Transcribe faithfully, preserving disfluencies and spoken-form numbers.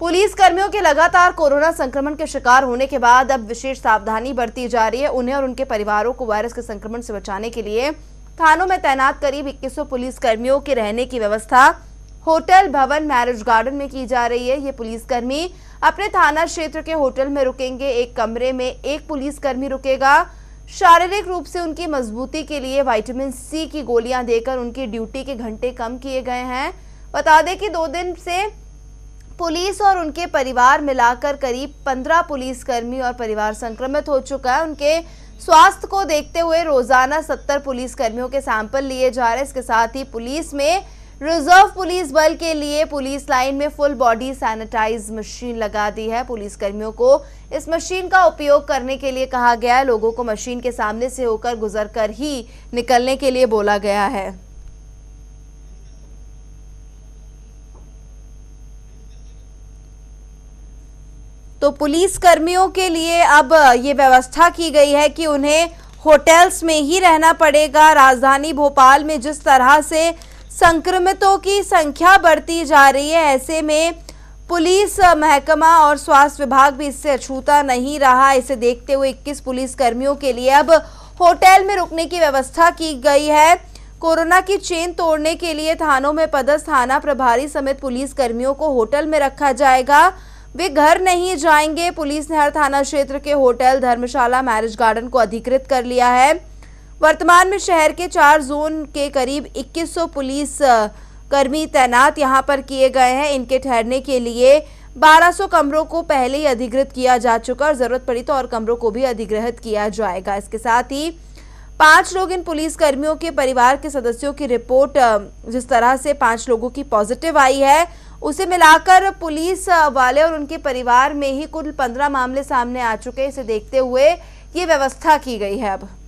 Police कर्मियों के लगातार कोरोना संक्रमण के शिकार होने के बाद अब विशेष सावधानी बरती जा रही है। उन्हें और उनके परिवारों को वायरस के संक्रमण से बचाने के लिए थानों में तैनात करीब इक्कीस सौ पुलिस कर्मियों के रहने की व्यवस्था होटल, भवन, मैरिज गार्डन में की जा रही है। ये पुलिसकर्मी अपने थाना क्षेत्र के होटल में रुकेंगे। एक कमरे में एक पुलिसकर्मी रुकेगा। शारीरिक रूप से उनकी मजबूती के लिए विटामिन सी की गोलियां देकर उनकी ड्यूटी के घंटे कम किए गए हैं। बता दें कि दो दिन से पुलिस और उनके परिवार मिलाकर करीब पंद्रह पुलिसकर्मी और परिवार संक्रमित हो चुका है। उनके स्वास्थ्य को देखते हुए रोजाना सत्तर पुलिसकर्मियों के सैंपल लिए जा रहे हैं। इसके साथ ही पुलिस में रिजर्व पुलिस बल के लिए पुलिस लाइन में फुल बॉडी सैनिटाइज मशीन लगा दी है। पुलिसकर्मियों को इस मशीन का उपयोग करने के लिए कहा गया है। लोगों को मशीन के सामने से होकर गुजरकर ही निकलने के लिए बोला गया है। तो पुलिस कर्मियों के लिए अब ये व्यवस्था की गई है कि उन्हें होटल्स में ही रहना पड़ेगा। राजधानी भोपाल में जिस तरह से संक्रमितों की संख्या बढ़ती जा रही है, ऐसे में पुलिस महकमा और स्वास्थ्य विभाग भी इससे अछूता नहीं रहा। इसे देखते हुए इक्कीस पुलिस कर्मियों के लिए अब होटल में रुकने की व्यवस्था की गई है। कोरोना की चेन तोड़ने के लिए थानों में पदस्थ थाना प्रभारी समेत पुलिस कर्मियों को होटल में रखा जाएगा। वे घर नहीं जाएंगे। पुलिस ने हर थाना क्षेत्र के होटल, धर्मशाला, मैरिज गार्डन को अधिकृत कर लिया है। वर्तमान में शहर के चार जोन के करीब इक्कीस सौ पुलिस कर्मी तैनात यहां पर किए गए हैं। इनके ठहरने के लिए बारह सौ कमरों को पहले ही अधिकृत किया जा चुका और जरूरत पड़ी तो और कमरों को भी अधिग्रहित किया जाएगा। इसके साथ ही पांच लोग इन पुलिस कर्मियों के परिवार के सदस्यों की रिपोर्ट जिस तरह से पांच लोगों की पॉजिटिव आई है, उसे मिलाकर पुलिस वाले और उनके परिवार में ही कुल पंद्रह मामले सामने आ चुके हैं। इसे देखते हुए ये व्यवस्था की गई है अब।